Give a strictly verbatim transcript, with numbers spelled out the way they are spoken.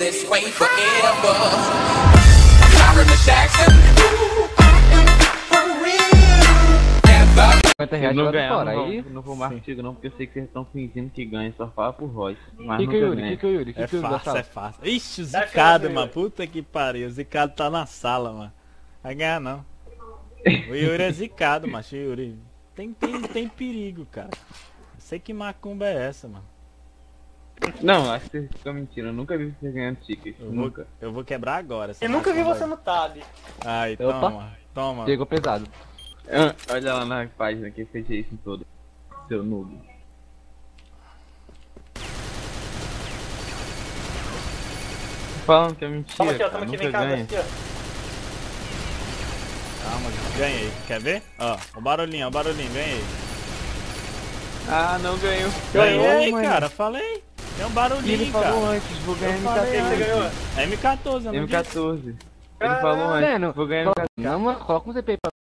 this way forever. Sorry, Jackson. cinquenta reais não de ganhar, fora, não, aí... vou, não vou mais contigo não, porque eu sei que vocês estão fingindo que ganham, só fala pro Royce. Mas Que que nunca Yuri, ganha. que que Yuri, que É que Yuri da fácil, sala? é fácil. Ixi, o Zicado, mano. Puta que pariu. O Zicado tá na sala, mano. Vai ganhar não. O Yuri é zicado, macho. O Yuri tem, tem, tem perigo, cara. Eu sei que macumba é essa, mano. Não, acho que vocês ficam mentindo. Eu nunca vi vocês ganhando tickets. Eu vou, Nunca. eu vou quebrar agora. essa Eu nunca vi macumba você aí. no Tab. Aí, Opa. toma. Toma. Chegou pesado. Ah, olha lá na página que fez isso todo. Seu noob. Falando que é mentira, Toma aqui, ó, cara, toma aqui, nunca vem cá, ganha. aqui, ó. Calma, ganhei. Quer ver? Ó, o barulhinho, ó, o barulhinho. Ganhei. Ah, não ganhou. Ganhei, mano. cara. Falei. Tem um Ele barulhinho, falou cara. antes, vou ganhar Eu M falei, O que você ganhou? quatorze. É M quatorze, eu não M disse? quatorze. Ele falou antes, Mano, vou ganhar M quatorze. não, mano, coloca um Z P pra